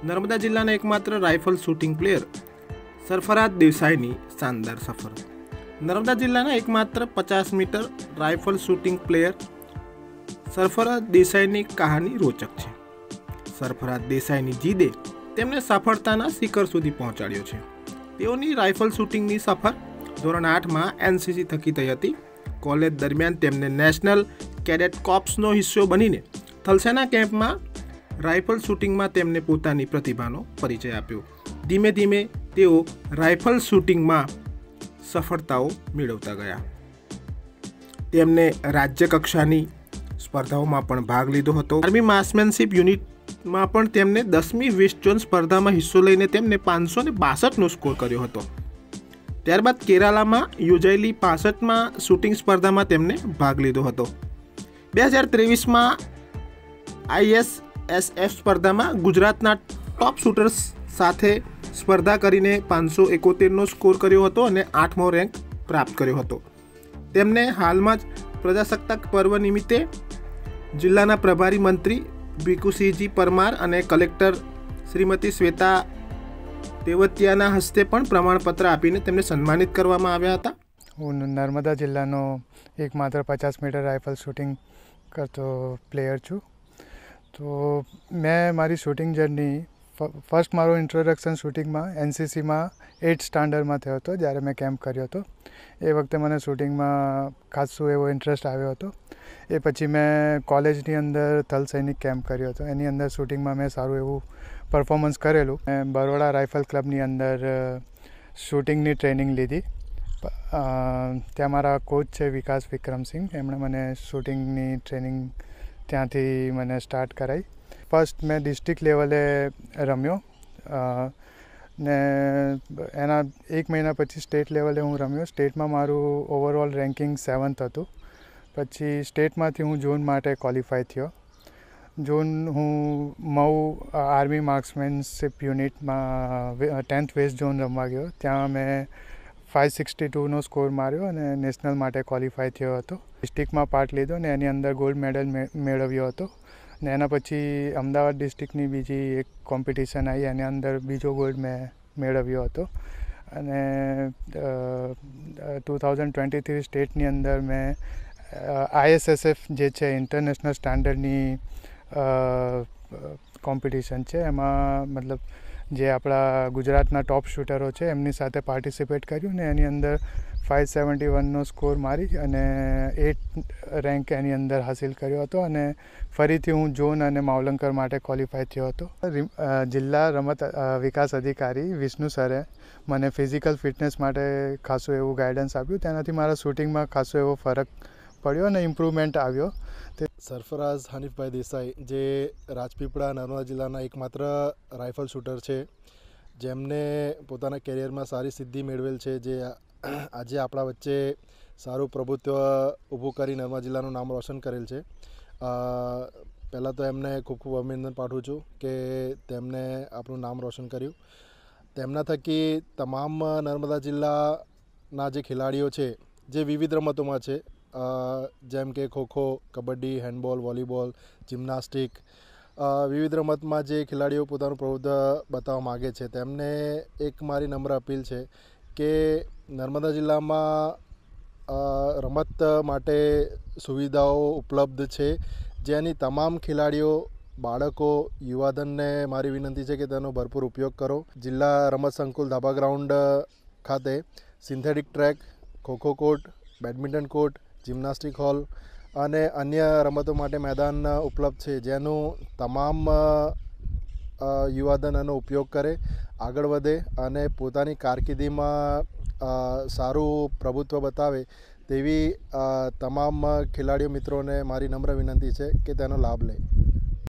નર્મદા જિલ્લાના એકમાત્ર rifle shooting player Sarfaraz દેસાઈની શાનદાર સફર. નર્મદા જિલ્લાના એકમાત્ર 50 meter rifle shooting player Sarfaraz દેસાઈની કહાની રોચક છે. સરફરાઝ દેસાઈની જીદે તેમને સફળતાના શિખર સુધી પહોંચાડ્યો છે. તેઓની રાઇફલ શૂટિંગની સફર ધોરણ 8માં એનસીસી થકી થઈ હતી. કોલેજ દરમિયાન તેમને નેશનલ કેડેટ કોર્પ્સનો હિસ્સો બનીને થલસેના કેમ્પમાં રાઇફલ શૂટિંગમાં તેમને પોતાની પ્રતિભાનો પરિચય આપ્યો. ધીમે ધીમે તેઓ રાઇફલ શૂટિંગમાં સફળતાઓ મેળવતા ગયા. તેમને રાજ્ય કક્ષાની સ્પર્ધાઓમાં પણ ભાગ લીધો હતો. આર્મી માર્ક્સમેનશિપ યુનિટમાં પણ તેમને 10મી વેસ્ટ ઝોન સ્પર્ધામાં હિસ્સો લઈને તેમને 562નો સ્કોર કર્યો હતો. ત્યારબાદ કેરાલામાં યોજાયેલી 65માં શૂટિંગ સ્પર્ધામાં તેમને ભાગ લીધો હતો. 2023માં ISSF સ્પર્ધામાં ગુજરાતના ટોપ શૂટર્સ સાથે સ્પર્ધા કરીને 571નો સ્કોર કર્યો હતો અને 8મો રેન્ક પ્રાપ્ત કર્યો હતો. તેમને હાલમાં જ પ્રજાસત્તાક પર્વ નિમિત્તે જિલ્લાના પ્રભારી મંત્રી ભીખુસિંહજી પરમાર અને કલેક્ટર શ્રીમતી શ્વેતા તેવતિયાના હસ્તે પણ પ્રમાણપત્ર આપીને તેમને સન્માનિત કરવામાં આવ્યા હતા. હું નર્મદા જિલ્લાનો એકમાત્ર 50 મીટર રાઇફલ શૂટિંગ કરતો પ્લેયર છું. તો મેં મારી શૂટિંગ જર્ની ફર્સ્ટ મારો ઇન્ટ્રોડક્શન શૂટિંગમાં એનસીસીમાં 8th સ્ટાન્ડર્ડમાં થયો હતો, જ્યારે મેં કેમ્પ કર્યો હતો. એ વખતે મને શૂટિંગમાં ખાસું એવો ઇન્ટરેસ્ટ આવ્યો હતો. એ પછી મેં કોલેજની અંદર થલ સૈનિક કેમ્પ કર્યો હતો. એની અંદર શૂટિંગમાં મેં સારું એવું પરફોર્મન્સ કરેલું. મેં બરોડા રાઇફલ ક્લબની અંદર શૂટિંગની ટ્રેનિંગ લીધી. ત્યાં મારા કોચ છે વિકાસ વિક્રમસિંહ. એમણે મને શૂટિંગની ટ્રેનિંગ ત્યાંથી મને સ્ટાર્ટ કરાવી. ફર્સ્ટ મેં ડિસ્ટ્રિક્ટ લેવલે રમ્યો ને એના 1 મહિના પછી સ્ટેટ લેવલે હું રમ્યો. સ્ટેટમાં મારું ઓવરઓલ રેન્કિંગ 7th હતું. પછી સ્ટેટમાંથી હું ઝોન માટે ક્વોલિફાય થયો. ઝોન હું મઉ આર્મી માર્ક્સમેનશિપ યુનિટમાં 10th વેસ્ટ ઝોન રમવા ગયો. ત્યાં મેં 562નો સ્કોર માર્યો અને નેશનલ માટે ક્વોલિફાય થયો હતો. ડિસ્ટ્રિક્ટમાં પાર્ટ લીધો ને એની અંદર ગોલ્ડ મેડલ મેળવ્યો હતો. ને એના પછી અમદાવાદ ડિસ્ટ્રિક્ટની બીજી એક કોમ્પિટિશન આવી, એની અંદર બીજો ગોલ્ડ મેં મેળવ્યો હતો. અને 2023 સ્ટેટની અંદર મેં ISSF જે છે ઇન્ટરનેશનલ સ્ટાન્ડર્ડની કોમ્પિટિશન છે, એમાં મતલબ જે આપણા ગુજરાતના ટોપ શૂટરો છે એમની સાથે પાર્ટિસિપેટ કર્યું ને એની અંદર 571નો સ્કોર મારી અને 8th રેન્ક એની અંદર હાસિલ કર્યો હતો. અને ફરીથી હું ઝોન અને માવલંકર માટે ક્વોલિફાય થયો હતો. જિલ્લા રમત વિકાસ અધિકારી વિષ્ણુ સરે મને ફિઝિકલ ફિટનેસ માટે ખાસું એવું ગાઈડન્સ આપ્યું. તેનાથી મારા શૂટિંગમાં ખાસો એવો ફરક પડ્યો અને ઇમ્પ્રુવમેન્ટ આવ્યો. સરફરાઝ હનીફભાઈ દેસાઈ જે રાજપીપળા નર્મદા જિલ્લાના એકમાત્ર રાઇફલ શૂટર છે, જેમને પોતાના કેરિયરમાં સારી સિદ્ધિ મેળવેલ છે, જે આજે આપણા વચ્ચે સારું પ્રભુત્વ ઊભું કરી નર્મદા જિલ્લાનું નામ રોશન કરેલ છે. પહેલાં તો એમને ખૂબ ખૂબ અભિનંદન પાઠવું છું કે તેમને આપણું નામ રોશન કર્યું. તેમના થકી તમામ નર્મદા જિલ્લાના જે ખેલાડીઓ છે જે વિવિધ રમતોમાં છે, જેમ કે kho kho, kabaddi, handball, volleyball, gymnastic, વિવિધ રમતમાં જે ખેલાડીઓ પોતાનું પ્રભુત્વ બતાવવા માગે છે, તેમને એક મારી નમ્ર અપીલ છે કે નર્મદા જિલ્લામાં રમત માટે સુવિધાઓ ઉપલબ્ધ છે, જેની તમામ ખેલાડીઓ, બાળકો, યુવાધનને મારી વિનંતી છે કે તેનો ભરપૂર ઉપયોગ કરો. જિલ્લા રમત સંકુલ ધાબા ગ્રાઉન્ડ ખાતે synthetic track, kho kho court, badminton court, gymnastic hall અને અન્ય રમતો માટે મેદાન ઉપલબ્ધ છે, જેનું તમામ યુવાધન એનો ઉપયોગ કરે, આગળ વધે અને પોતાની કારકિર્દીમાં સારું પ્રભુત્વ બતાવે તેવી તમામ ખેલાડીઓ મિત્રોને મારી નમ્ર વિનંતી છે કે તેનો લાભ લે.